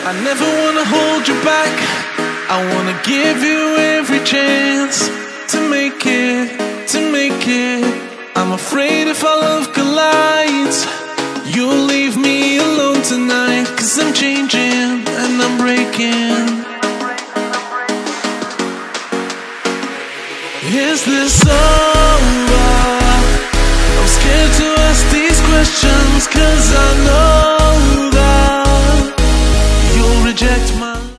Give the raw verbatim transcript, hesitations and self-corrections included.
I never wanna hold you back. I wanna give you every chance to make it, to make it. I'm afraid if our love collides, you'll leave me alone tonight. Cause I'm changing and I'm breaking. Is this over? I'm scared to ask these questions, cause I know